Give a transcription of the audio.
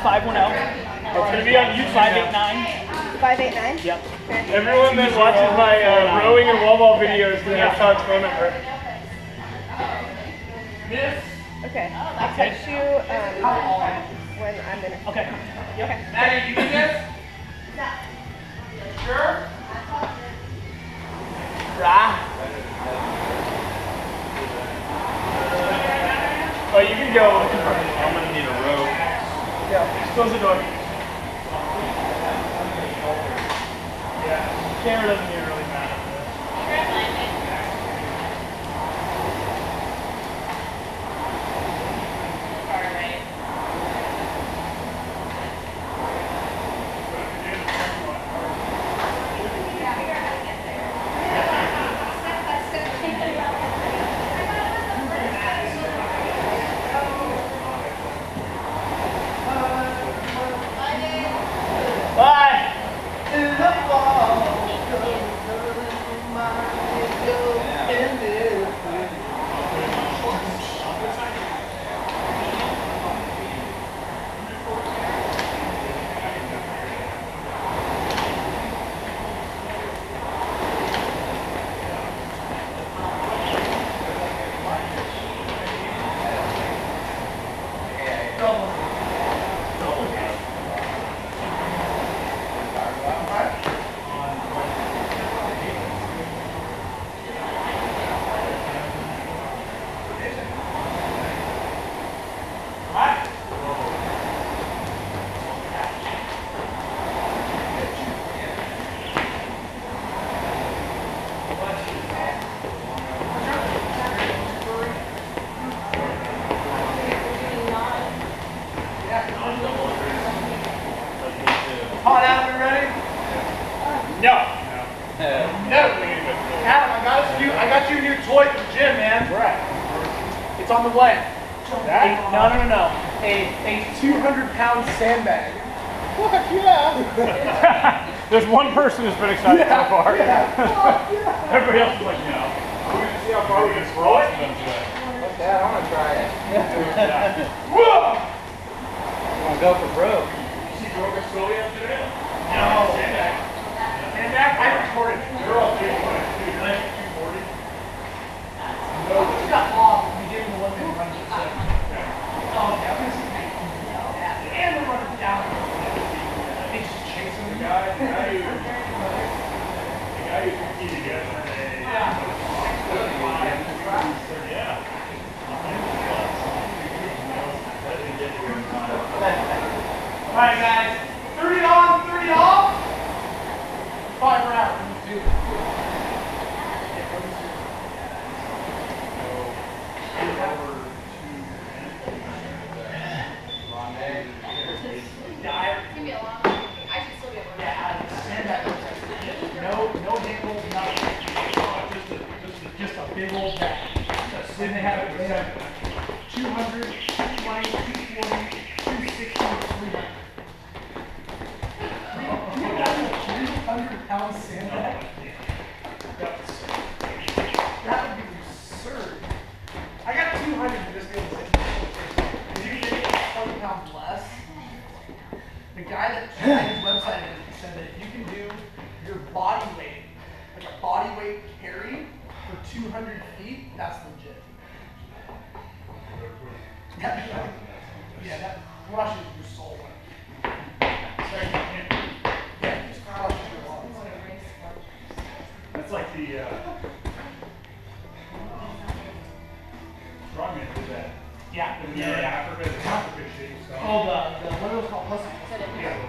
510. It's going to be on YouTube. 589. 589? Yep. Okay. Everyone that watches my rowing and wall ball videos is going to have Todd's phone number. Okay. I'll text you when I'm in. Okay. Okay. Maddie, you need this? No. Sure? Oh, you can go. I'm going to need a rope. Yeah. Close the door. Yeah. Camera doesn't get really mad at this. It's on the way. No. A 200-pound sandbag. Fuck yeah! There's one person who's been excited so far. Yeah. Everybody else is like, no. We're going to see how far we can scroll it today. Fuck that, I want to try it. Whoa! I want to go for broke. You see Broke Scully up today? No. Sandbag? I recorded it. They're all 340. 240. No, we got off. We gave him the one that runs it. Oh, yeah. And we're running down. He's just chasing the guy. The guy who competed yesterday. Yeah. All right, guys. 30 on, 30 off. 5 rounds. Big old bag. Then they have 200, 220, 240, 260, 300. 300-pound sandbag? That would be absurd. I got 200 for this deal. If you can get 20 pounds less, the guy that tried his website said that if you can do your body weight, like a body weight carry, for 200 feet, that's legit. That crushes your soul. Yeah, just crushes your lungs. That's like the strongman did that. Yeah. In Africa, the Africa shit. Oh, the what are those called? Husky.